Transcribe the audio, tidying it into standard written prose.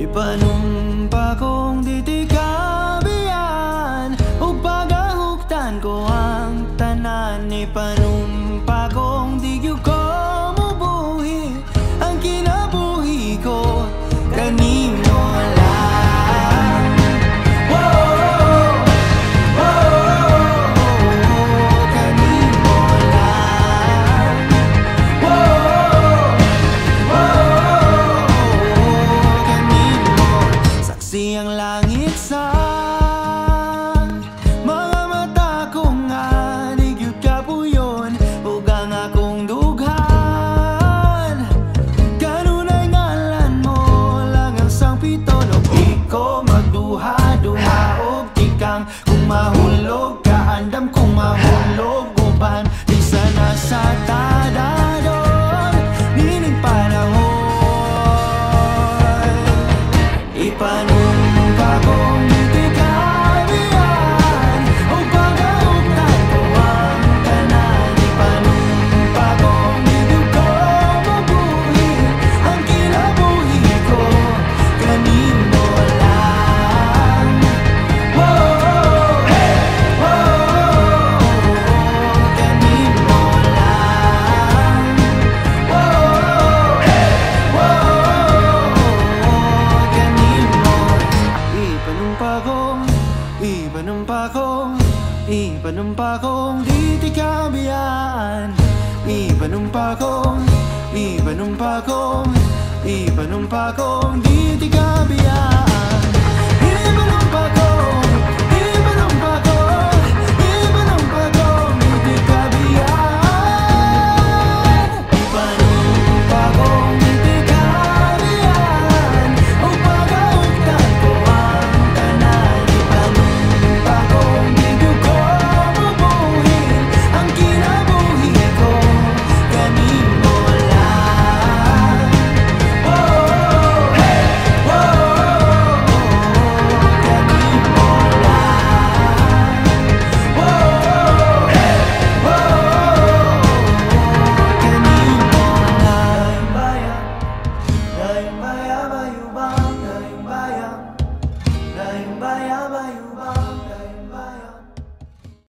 Ipanumpa kong ditikabian ug pagahuktan ko ang tanan. Ipanumpa kong di gyud ko mubuhi ang kinabuhi ko kanimo lang. Kanimo lang. Kanimo. Saksi ang langit sa mga mata ko nga di gyud kapuyon ug ang akong dughan. Kanunay ngalan mo lang ang sangpiton ug di ko magduha-duha og tikang kung mahulog ka andam kung mahulog uban di sana sa tadadon nining panahon. Ipanumpa kong ditikabian ug pagahuktan ko ang tanan. Ipanumpa kong di gyud ko mabuhi ang kinabuhi ko kanimo lang. Kanimo lang. Kanimo. Ipanumpa kong ditikabian. Ipanumpa kong ditikabian.